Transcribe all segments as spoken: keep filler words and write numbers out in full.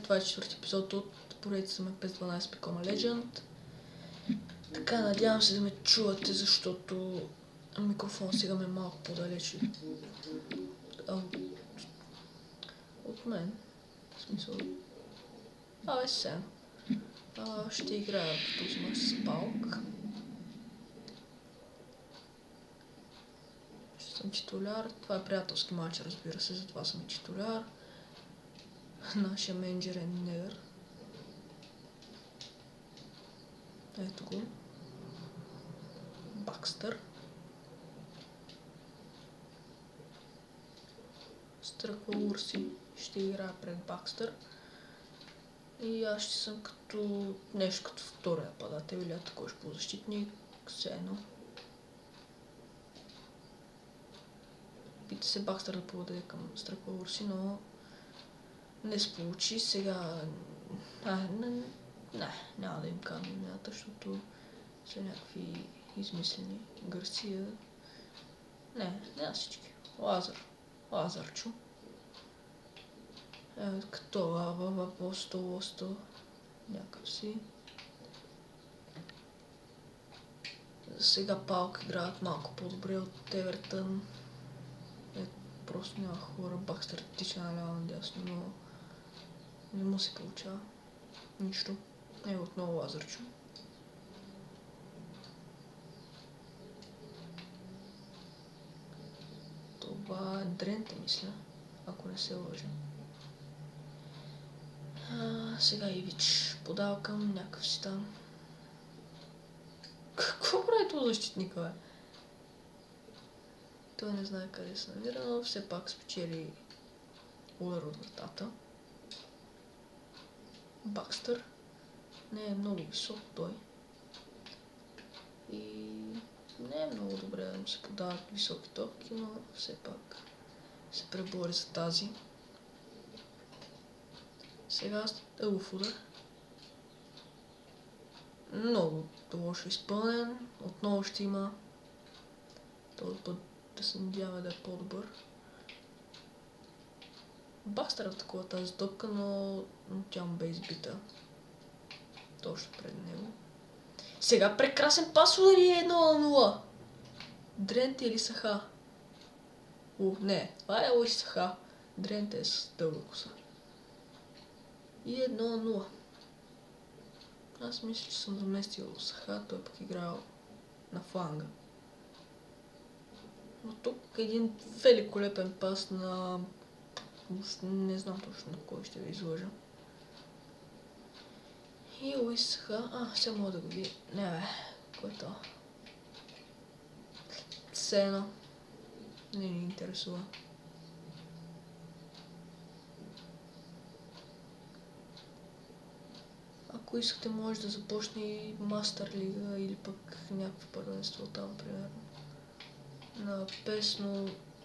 това е четвърти епизод от поредицата на пес дванайсет Become a Legend. Така, надявам се да ме чувате, защото микрофон сега ме е малко по-далече от, от мен. В смисъл... Абе, сега. А, ще играя в този мач с Палк. Ще съм титуляр. Това е приятелски матч, разбира се, затова съм и титуляр. Нашия менеджер е Негър. Ето го. Бакстър. Стръква Урси. Ще играя пред Бакстър. И аз ще съм като нещо като втори нападател или атакуващ полузащитник. Все едно. Пита се Бакстър да поведе към Стръква Урси, но не се получи. Сега... А, не, не, няма да им кажа имената, защото са някакви измислени. Гарсия... Не, не всички. Лазар. Лазарчо. Е, като лава, въпосто, лосто. Някакъв си. За сега Палк играят малко по-добре от Евертън. Е, просто няма хора. Бакстър тича наляво надясно, но не му се получава нищо. Е, отново Лазарчо. Това е Дренте, мисля, ако не се лъжа. А, сега Ивич подава към някакъв си там. Какво прави това защитника, бе? Той не знае къде се намира, но все пак спечели удар от вратата. Бакстър не е много висок той. И не е много добре да му се подават високи топки, но все пак се пребори за тази. Сега ъгов удар. Много лошо изпълнен. Отново ще има. Този път да се надяваме да е по-добър. Бакстър атакува тази топка, но тя му бе избита. Точно пред него. Сега прекрасен пас удари едно на нула. Дренте или Саха? О, не, това е Луис Саха. Дренте е с дълга коса. И едно на нула. Аз мисля, че съм заместил Саха, той пък играл на фланга. Но тук един великолепен пас на... Не знам точно на кой ще ви изложа. И Луис Саха... А, сега мога да го ви... Не бе, кой е това? Сена. Не ни интересува. Ако искате, може да започне и Мастер Лига или пък някакво първенство там, примерно. На пес, но...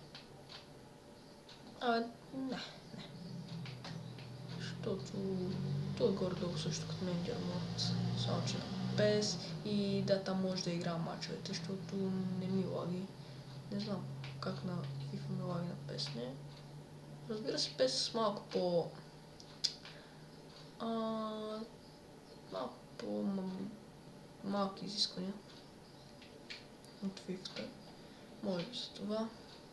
А, не, не. Защото той е горе-долу също като менеджер мод, само че на пес и да, там може да игра мачовете, защото не ми лаги. Не знам как на FIFA ми лаги на пес, не. Разбира се, пес с малко по... А... малко по-малки изисквания от FIFA-та. Може би за това.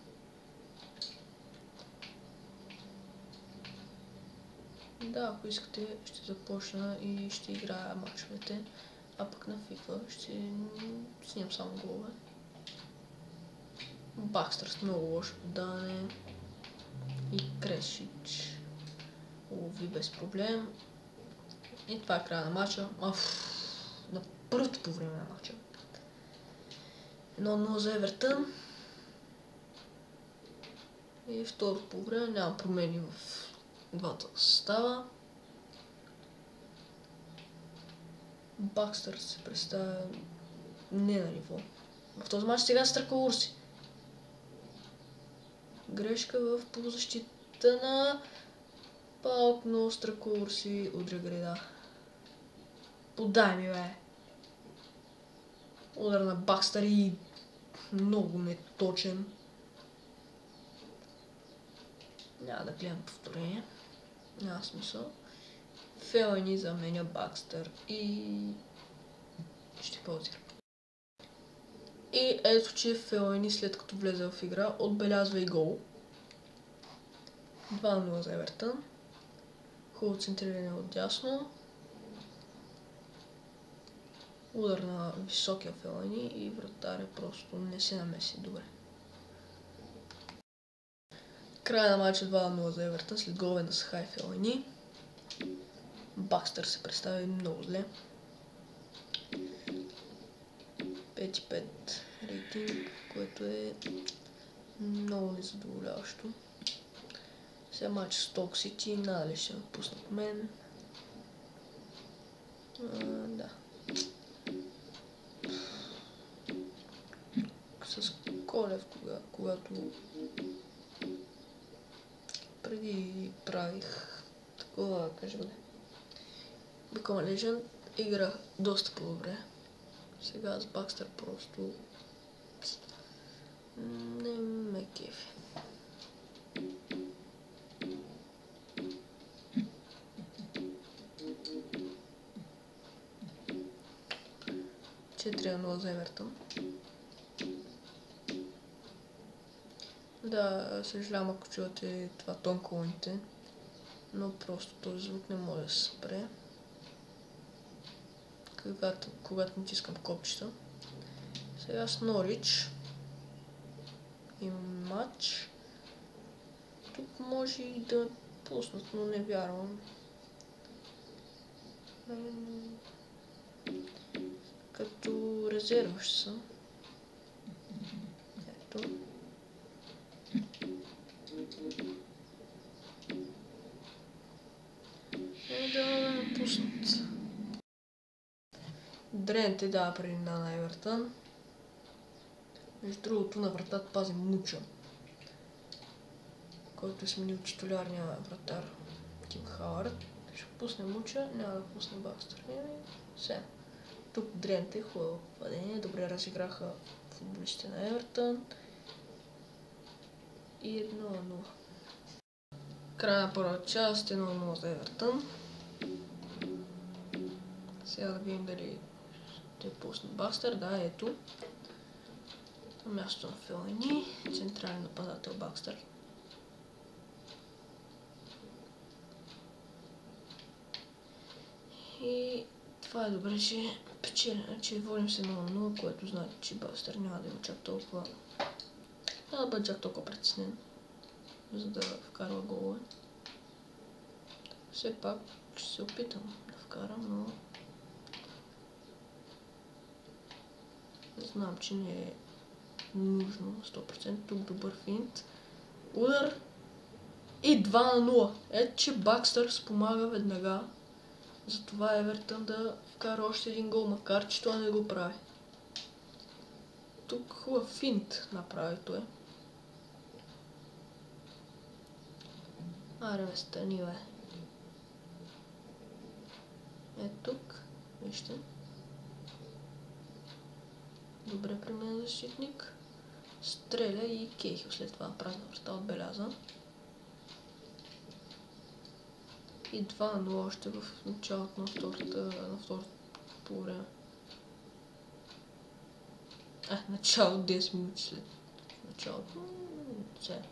Да, ако искате, ще започна и ще играя мачовете, а пък на FIFA ще снимам само голове. Бакстър с много лошо подаване и Крешич лови без проблем. И това е края на матча. Аф, на първото по време на матча. едно нула за Евертън. И второто по време няма промени в двата състава. Бакстър се представя не на ниво. В този матч сега Стръква Урси. Грешка в полузащита на Палк, но Стръква Урси удря греда. Подай ми, бе! Удар на Бакстър и много неточен. Няма да гледам повторение. Няма смисъл. Фелани заменя Бакстър и ще паузира. И ето, че Фелани след като влезе в игра отбелязва и гол. два на нула за Евертън. Хубаво центриране от дясно. Удар на високия Фелани и вратаря просто не се намеси добре. Края на матча два на нула за Евертън след голове на Саха и Фелани. Бакстър се представи много зле. пет и пет рейтинг, което е много незадоволяващо. Сега матч с Сток Сити, надали ще ме пуснат мен. А, да. С Колев, кога, когато преди правих такова, кажа бъде. Become a Legend играх доста по-добре. Сега с Бакстър просто не ме кефи. четири на нула за Евертън. Да, съжалявам ако чувате това тон колоните, но просто този звук не може да се спре. Когато, когато натискам копчета. Сега с Норич имам матч. Тук може и да пуснат, но не вярвам. Като резерваш съм. Ето. И да ме пуснат. Дренте дава предина на Евертън. Между другото на вратата пази Муча, който е сменил титулярния вратар Тим Хауърд. Ще пусне Муча, няма да пусне Бакстър. Сега. Тук Дренте, хубаво падение, добре разиграха футболистите на Евертън. И едно на нула. Края на първа част, едно на нула за Евертън. Сега да видим дали ще пусне Бакстър. Да, ето. На място на Фелани, централен нападател Бакстър. И това е добре, че печелим, че водим се едно на нула, което значи, че Бакстър няма да има чак толкова... Няма да бъде чак толкова притеснен, за да вкарва голове. Все пак ще се опитам да вкарам, но... Знам, че не е нужно сто процента. Тук добър финт. Удар и два на нула. Ето, че Бакстър спомага веднага. Затова Евертън да вкара още един гол, макар че той не го прави. Тук хубав финт направи той. Аре бе, стани бе. Ето тук. Вижте. Добре при мен защитник. Стреля и Кейхил след това празна врата отбеляза. И два на нула още в началото на втората, на второто по време. А, начало десет минути след началото. Сега.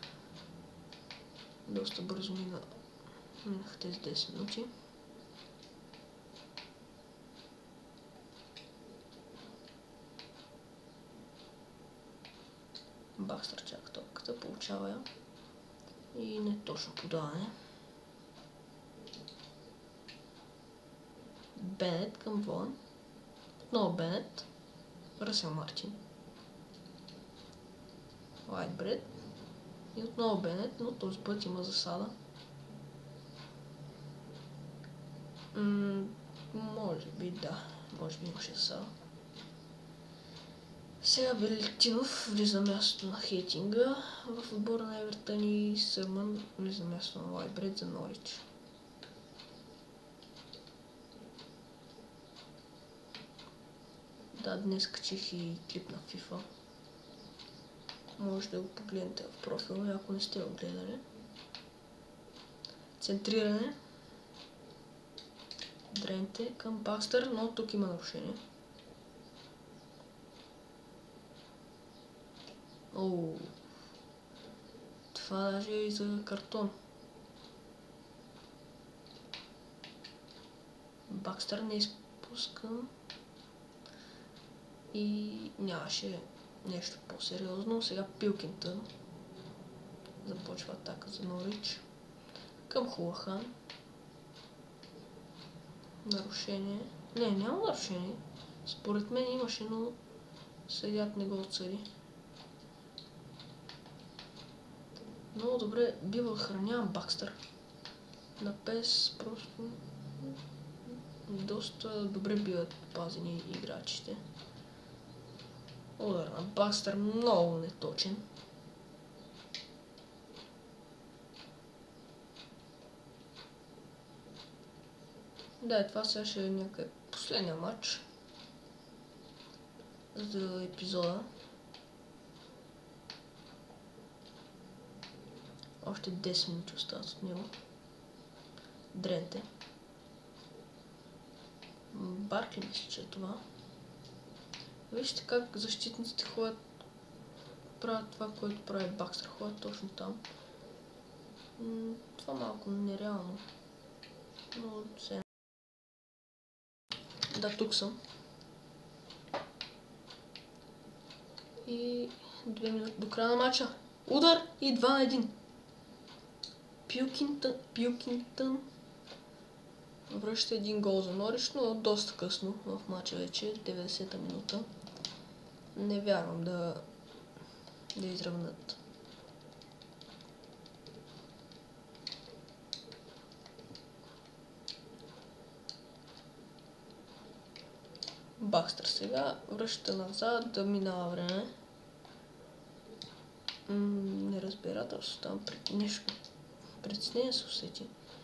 Доста бързо мина, минах тези десет минути. Бакстър чака топката, получава я. И не точно подаване. Бенет към Вон. Отново Бенет. Ръсел Мартин. Лайтбред. И отново Бенет, но този път има засада. М- може би да. Може би имаше засада. Сега Велитинов влиза мястото на Хейтинга в отбора на Евертън и Сърмън влиза мястото на Лайтбред за Норич. Да, днес качих и клип на FIFA. Може да го погледнете в профила, ако не сте го гледали. Центриране. Дренте към Бакстър, но тук има нарушение. Оу. Това даже е и за картон. Бакстър не изпуска. И нямаше нещо по-сериозно. Сега Пилкинтън започва атака за Норич. Към Хулахан. Нарушение. Не, няма нарушение. Според мен имаше, но съдият не го отсъди. Много добре бива охраняван Бакстър. На пес просто доста добре биват пазени играчите. Удар на Бакстър много неточен. Да, това сега ще е някакъв последния матч за епизода. Още десет минути остават от него. Дренте. Баркли мисля, че е това. Вижте как защитниците ходят, правят това, което прави Бакстър. Ходят точно там. М- това малко нереално. Но сега... Да, тук съм. И две минути до края на матча. Удар и два на един. Пилкинтън, Пилкинтън връща един гол за Норич, но доста късно в матча вече, деветдесета минута. Не вярвам да, да изравнат. Бакстър сега връща назад, да минава време. М- неразбирателство там, пред нещо. Притеснение се усети.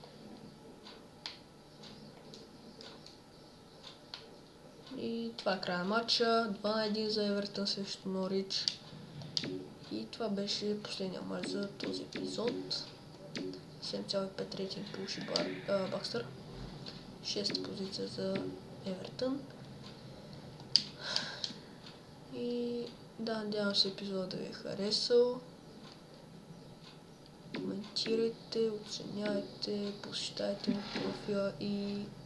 И това е края на матча. два на един за Евертън срещу Норич. И това беше последния матч за този епизод. седем цяло и пет рейтинг получи Бакстър. шеста позиция за Евертън. И да, надявам се епизода да ви е харесал. Коментирайте, оценяйте, посещайте ми профила и